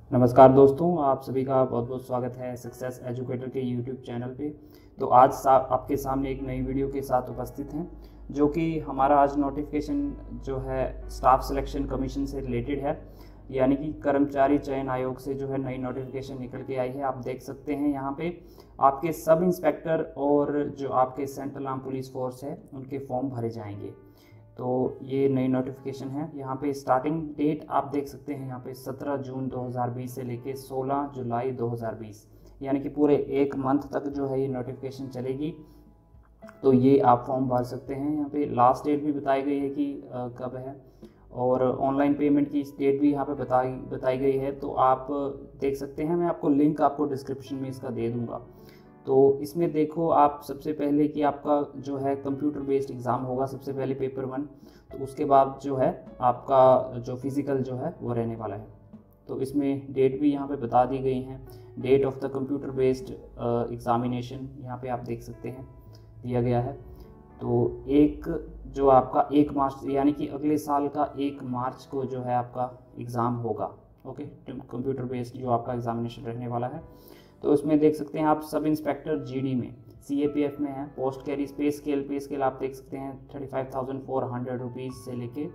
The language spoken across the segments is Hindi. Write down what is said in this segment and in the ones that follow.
नमस्कार दोस्तों, आप सभी का बहुत बहुत स्वागत है सक्सेस एजुकेटर के यूट्यूब चैनल पे। तो आज आपके सामने एक नई वीडियो के साथ उपस्थित हैं, जो कि हमारा आज नोटिफिकेशन जो है स्टाफ सिलेक्शन कमीशन से रिलेटेड है, यानी कि कर्मचारी चयन आयोग से जो है नई नोटिफिकेशन निकल के आई है। आप देख सकते हैं यहाँ पे आपके सब इंस्पेक्टर और जो आपके सेंट्रल आर्म पुलिस फोर्स है उनके फॉर्म भरे जाएंगे। तो ये नई नोटिफिकेशन है। यहाँ पे स्टार्टिंग डेट आप देख सकते हैं, यहाँ पे 17 जून 2020 से लेके 16 जुलाई 2020, यानी कि पूरे एक मंथ तक जो है ये नोटिफिकेशन चलेगी। तो ये आप फॉर्म भर सकते हैं। यहाँ पे लास्ट डेट भी बताई गई है कि कब है, और ऑनलाइन पेमेंट की डेट भी यहाँ पे बताई गई है। तो आप देख सकते हैं, मैं आपको लिंक आपको डिस्क्रिप्शन में इसका दे दूँगा। तो इसमें देखो आप सबसे पहले कि आपका जो है कंप्यूटर बेस्ड एग्ज़ाम होगा, सबसे पहले पेपर 1। तो उसके बाद जो है आपका जो फिज़िकल जो है वो रहने वाला है। तो इसमें डेट भी यहाँ पे बता दी गई हैं। Date of the computer based examination यहाँ पे आप देख सकते हैं दिया गया है। तो एक जो आपका 1 मार्च यानी कि अगले साल का 1 मार्च को जो है आपका एग्ज़ाम होगा। ओके, कंप्यूटर बेस्ड जो आपका एग्ज़ामिनेशन रहने वाला है। तो इसमें देख सकते हैं आप सब इंस्पेक्टर जीडी में सीएपीएफ में है। पे स्केल आप देख सकते हैं 35,400 रुपीज़ से लेके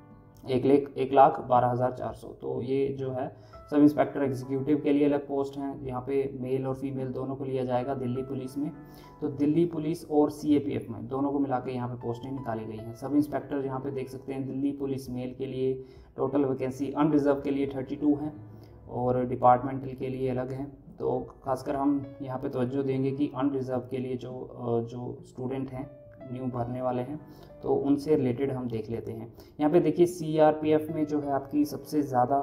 1,12,400। तो ये जो है सब इंस्पेक्टर एग्जीक्यूटिव के लिए अलग पोस्ट हैं। यहाँ पे मेल और फीमेल दोनों को लिया जाएगा दिल्ली पुलिस में। तो दिल्ली पुलिस और सीएपीएफ में दोनों को मिला के यहाँ पे पोस्टें निकाली गई हैं। सब इंस्पेक्टर यहाँ पे देख सकते हैं दिल्ली पुलिस मेल के लिए टोटल वैकेंसी अनरिजर्व के लिए 32 हैं और डिपार्टमेंटल के लिए अलग हैं। तो खासकर हम यहाँ पे तवज्जो देंगे कि अनरिजर्व के लिए जो स्टूडेंट हैं न्यू भरने वाले हैं, तो उनसे रिलेटेड हम देख लेते हैं। यहाँ पे देखिए सीआरपीएफ में जो है आपकी सबसे ज़्यादा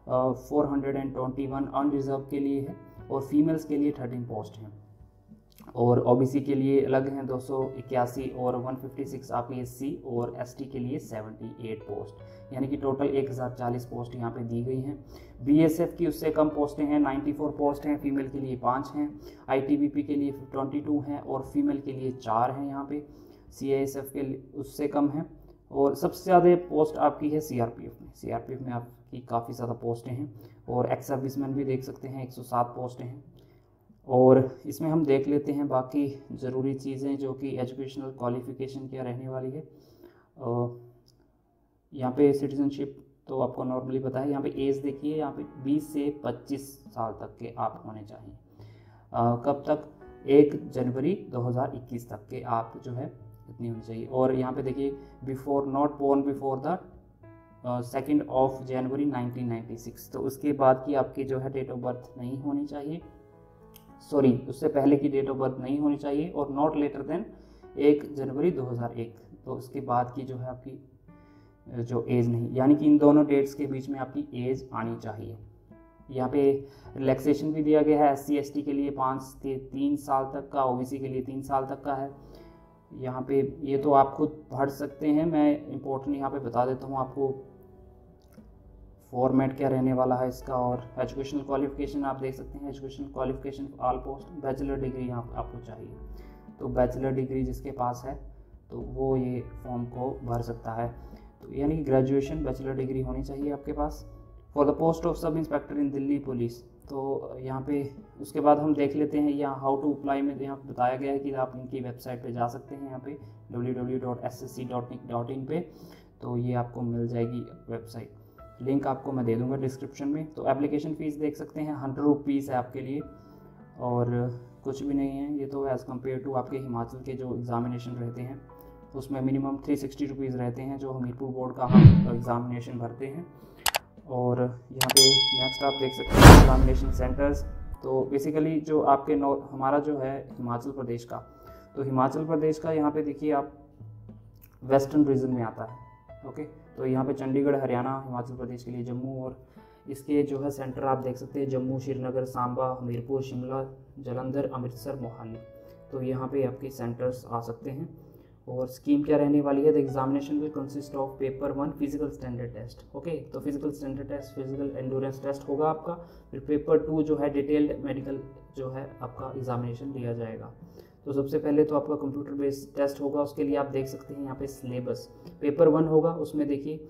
421 अनरिजर्व के लिए है और फीमेल्स के लिए 13 पोस्ट हैं, और ओबीसी के लिए अलग हैं 281 और 156 आपकी एससी और एसटी के लिए 78 पोस्ट, यानी कि टोटल 1040 पोस्ट यहाँ पे दी गई हैं। बीएसएफ की उससे कम पोस्टें हैं, 94 पोस्ट हैं, फीमेल के लिए 5 हैं, आईटीबीपी के लिए 22 हैं और फीमेल के लिए 4 हैं। यहाँ पे सीआईएसएफ के लिए उससे कम है, और सबसे ज़्यादा पोस्ट आपकी है सीआरपीएफ में आपकी काफ़ी ज़्यादा पोस्टें हैं, और एक्स सर्विसमैन भी देख सकते हैं 107 पोस्टें हैं। और इसमें हम देख लेते हैं बाकी ज़रूरी चीज़ें जो कि एजुकेशनल क्वालिफ़िकेशन क्या रहने वाली है। यहाँ पे सिटीजनशिप तो आपको नॉर्मली पता है। यहाँ पे एज देखिए, यहाँ पे 20 से 25 साल तक के आप होने चाहिए। कब तक? 1 जनवरी 2021 तक के आप जो है इतनी होनी चाहिए। और यहाँ पे देखिए before not born before the 2 January 1996, तो उसके बाद की आपकी जो है डेट ऑफ बर्थ नहीं होनी चाहिए, सॉरी उससे पहले की डेट ऑफ बर्थ नहीं होनी चाहिए, और नॉट लेटर देन 1 जनवरी 2001, तो उसके बाद की जो है आपकी जो एज नहीं, यानी कि इन दोनों डेट्स के बीच में आपकी एज आनी चाहिए। यहाँ पे रिलैक्सेशन भी दिया गया है एससी एसटी के लिए 5 से 3 साल तक का, ओबीसी के लिए 3 साल तक का है। यहाँ पे ये तो आप खुद पढ़ सकते हैं, मैं इम्पोर्टेंट यहाँ पे बता देता हूँ आपको फॉर्मेट क्या रहने वाला है इसका। और एजुकेशनल क्वालिफिकेशन आप देख सकते हैं, educational qualification all post bachelor degree यहाँ आपको चाहिए। तो बैचलर डिग्री जिसके पास है तो वो ये फॉर्म को भर सकता है। तो यानी कि ग्रेजुएशन बैचलर डिग्री होनी चाहिए आपके पास for the post of sub inspector in Delhi police. तो यहाँ पे उसके बाद हम देख लेते हैं यहाँ हाउ टू अप्लाई में यहाँ बताया गया है कि आप इनकी वेबसाइट पे जा सकते हैं, यहाँ पे www.ssc.nic.in पे, तो ये आपको मिल जाएगी वेबसाइट। लिंक आपको मैं दे दूंगा डिस्क्रिप्शन में। तो एप्लीकेशन फ़ीस देख सकते हैं 100 रुपीज़ है आपके लिए, और कुछ भी नहीं है। ये तो एज़ कम्पेयर टू आपके हिमाचल के जो एग्ज़ामिनेशन रहते हैं उसमें मिनिमम 360 रुपीज़ रहते हैं जो हमीरपुर बोर्ड का हम एग्ज़ामिनेशन भरते हैं। और यहाँ पे नेक्स्ट आप देख सकते हैं एग्ज़ामिनेशन सेंटर्स। तो बेसिकली जो आपके हमारा जो है हिमाचल प्रदेश का, तो हिमाचल प्रदेश का यहाँ पे देखिए आप वेस्टर्न रीजन में आता है। ओके, तो यहाँ पे चंडीगढ़ हरियाणा, हिमाचल प्रदेश के लिए जम्मू, और इसके जो है सेंटर आप देख सकते हैं जम्मू, श्रीनगर, सांबा, हमीरपुर, शिमला, जालंधर, अमृतसर, मोहाली। तो यहाँ पे आपके सेंटर्स आ सकते हैं। और स्कीम क्या रहने वाली है? The examination will consist of paper 1 physical standard test. Okay, तो physical standard test, physical endurance test होगा आपका। फिर पेपर 2 जो है डिटेल्ड मेडिकल जो है आपका एग्जामिनेशन लिया जाएगा। तो सबसे पहले तो आपका कंप्यूटर बेस्ड टेस्ट होगा, उसके लिए आप देख सकते हैं यहाँ पे सिलेबस। पेपर 1 होगा, उसमें देखिए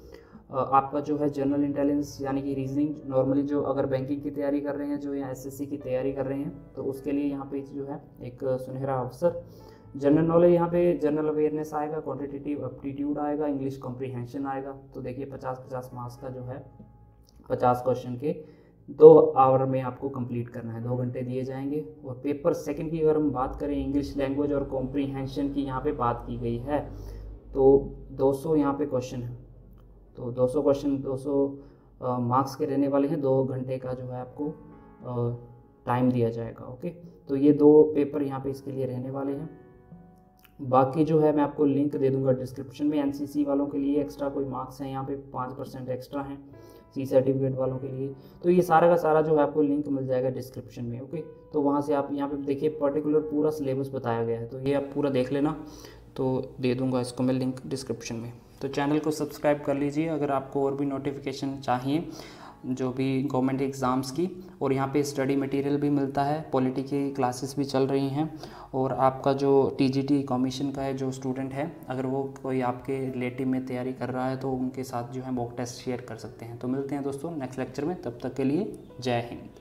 आपका जो है जनरल इंटेलिजेंस यानी कि रीजनिंग, नॉर्मली जो अगर बैंकिंग की तैयारी कर रहे हैं, जो या एसएससी की तैयारी कर रहे हैं, तो उसके लिए यहाँ पे जो है एक सुनहरा अवसर। जनरल नॉलेज यहाँ पे जनरल अवेयरनेस आएगा, क्वांटिटेटिव एप्टीट्यूड आएगा, इंग्लिश कॉम्प्रीहेंशन आएगा। तो देखिए 50-50 मार्क्स का जो है 50 क्वेश्चन के 2 आवर में आपको कंप्लीट करना है, 2 घंटे दिए जाएंगे। और पेपर सेकंड की अगर हम बात करें, इंग्लिश लैंग्वेज और कॉम्प्रीहेंशन की यहाँ पे बात की गई है, तो 200 यहाँ पे क्वेश्चन है। तो 200 क्वेश्चन 200 मार्क्स के रहने वाले हैं, 2 घंटे का जो है आपको टाइम दिया जाएगा। ओके, तो ये 2 पेपर यहाँ पे इसके लिए रहने वाले हैं। बाकी जो है मैं आपको लिंक दे दूंगा डिस्क्रिप्शन में। एनसीसी वालों के लिए एक्स्ट्रा कोई मार्क्स हैं यहाँ पे 5% एक्स्ट्रा हैं, सी सर्टिफिकेट वालों के लिए। तो ये सारा का सारा जो है आपको लिंक मिल जाएगा डिस्क्रिप्शन में। ओके, तो वहाँ से आप यहाँ पे देखिए पर्टिकुलर पूरा सिलेबस बताया गया है, तो ये आप पूरा देख लेना। तो दे दूंगा इसको मैं लिंक डिस्क्रिप्शन में। तो चैनल को सब्सक्राइब कर लीजिए अगर आपको और भी नोटिफिकेशन चाहिए जो भी गवर्नमेंट एग्ज़ाम्स की। और यहाँ पे स्टडी मटेरियल भी मिलता है, पॉलिटी की क्लासेस भी चल रही हैं। और आपका जो टीजीटी कमीशन का है जो स्टूडेंट है, अगर वो कोई आपके रिलेटिव में तैयारी कर रहा है तो उनके साथ जो है मॉक टेस्ट शेयर कर सकते हैं। तो मिलते हैं दोस्तों नेक्स्ट लेक्चर में, तब तक के लिए जय हिंद।